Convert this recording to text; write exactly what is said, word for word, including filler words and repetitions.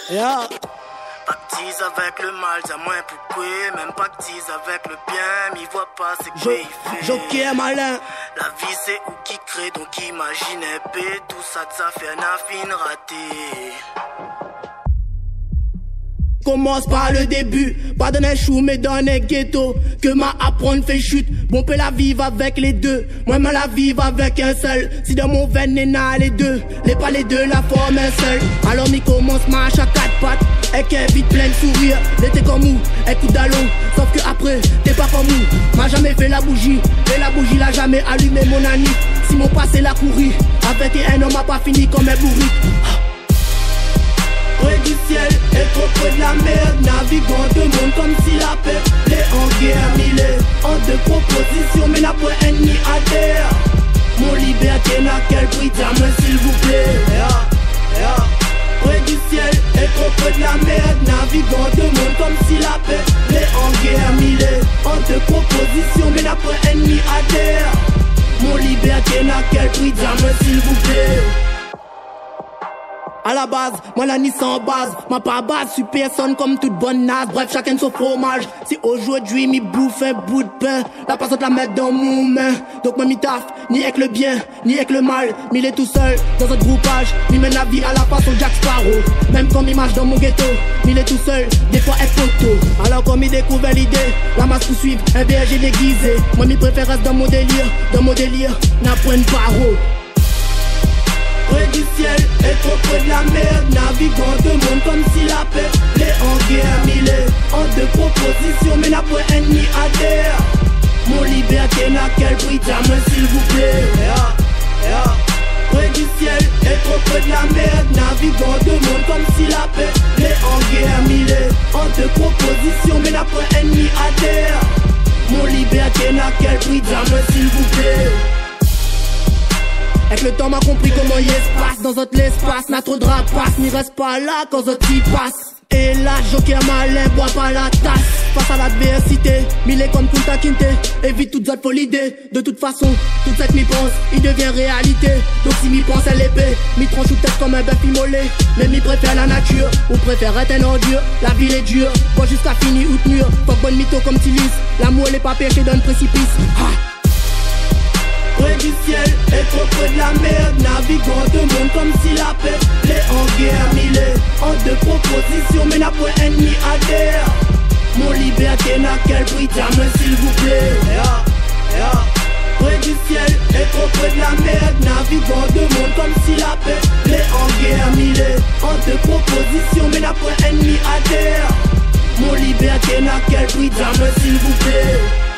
Yeah. Pactise avec le mal, t'as moins pourquoi. Même pactise avec le bien, m'y vois pas c'est que il fait. Joker malin. La vie c'est où qui crée, donc imagine un peu. Tout ça ça fait un affine raté. Commence par le début, pas donner chou mais donner ghetto. Que ma apprendre fait chute, bon peut la vivre avec les deux. Moi me la vivre avec un seul. Si dans mon venin n'a les deux, les pas les deux la forme un seul. Alors m'y commence marche à quatre pattes, et qu'elle vite plein de sourire. L'été comme où, écoute d'allô, sauf que après t'es pas comme où. M'a jamais fait la bougie, et la bougie l'a jamais allumé mon ami. Si mon passé l'a couru, avec un homme a pas fini comme un bourrique. Près du ciel et trop près de la mer, naviguant de monde comme si la paix l'est en guerre, mille en deux propositions, mais n'a pas ennemi adhère. Mon liberté n'a quel prix, diamant s'il vous plaît. Yeah, yeah. Près du ciel et trop près de la mer, naviguant de monde comme si la paix l'est en guerre, mille en deux propositions, mais n'a pas ennemi adhère. Mon liberté n'a quel prix, diamant s'il vous plaît. À la base, moi la Nissan en base, ma pas base, sur personne comme toute bonne naze. Bref, chacun son fromage. Si aujourd'hui m'y bouffe un bout de pain, la personne la mettre dans mon main. Donc moi m'y taffe, ni avec le bien, ni avec le mal. M'il est tout seul dans notre groupage, m'y mène la vie à la façon Jack Sparrow. Même quand m'y marche dans mon ghetto, m'il est tout seul, des fois est photo. Alors quand m'y découvre l'idée, la masse pour suivre, un berger déguisé. Moi m'y préfère rester dans mon délire, dans mon délire, n'a point de paro. Près du ciel et trop près de la mer, naviguant de monde comme si la paix l'est en guerre, mille en deux propositions, mais n'a pas ennemi adhère. Mon liberté n'a quel prix, diamant s'il vous plaît. Yeah, yeah. Près du ciel et trop près de la mer, naviguant de monde comme si la paix l'est en guerre, mille en deux propositions, mais n'a pas ennemi adhère. Mon liberté n'a quel prix, diamant s'il vous plaît. Avec le temps m'a compris comment y se passe dans notre l'espace. N'a trop de rapace, n'y reste pas là quand d'autres y passent. Et là, Joker malin, bois pas la tasse. Face à l'adversité, mille comme Kunta Kinte. Évite toute autre folie idée. De toute façon, toute cette m'y pense, il devient réalité. Donc si m'y pense à l'épée, m'y tranche ou tête comme un bœuf immolé. Mais m'y préfère la nature, ou préfère être un ordure. La ville est dure, bois jusqu'à fini ou mur. Fuck bonne mytho comme Tilis. L'amour n'est pas péché dans le précipice. Ha! Près du ciel et trop près de la mer, naviguant de monde comme si la paix l'est en guerre, mille en deux propositions, mais n'a pas ennemi adhère. Mon liberté n'a quel prix, diamant s'il vous plaît. Yeah, yeah. Près du ciel et trop près de la mer, naviguant de monde comme si la paix l'est en guerre, mille en deux propositions, mais n'a pas ennemi adhère. Mon liberté n'a quel prix, diamant s'il vous plaît.